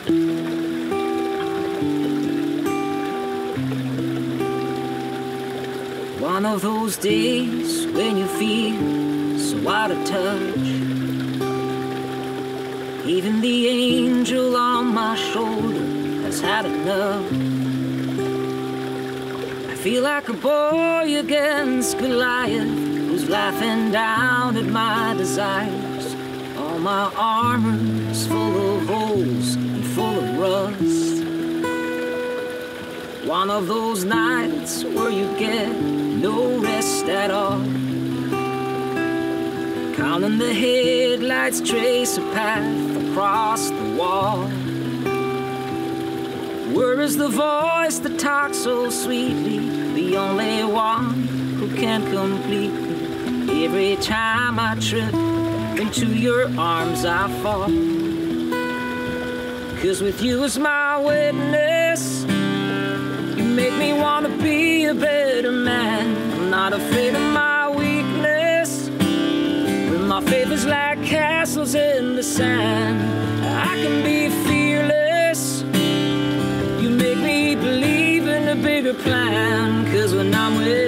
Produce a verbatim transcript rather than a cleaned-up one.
One of those days when you feel so out of touch, even the angel on my shoulder has had enough. I feel like a boy against Goliath, who's laughing down at my desires. All my armor is full of holes and full of rust. One of those nights where you get no rest at all, counting the headlights trace a path across the wall. Where is the voice that talks so sweetly, the only one who can complete me? Every time I trip into your arms I fall, 'cause with you as my witness, you make me wanna be a better man. I'm not afraid of my weakness. When my faith is like castles in the sand, I can be fearless. You make me believe in a bigger plan, 'cause when I'm with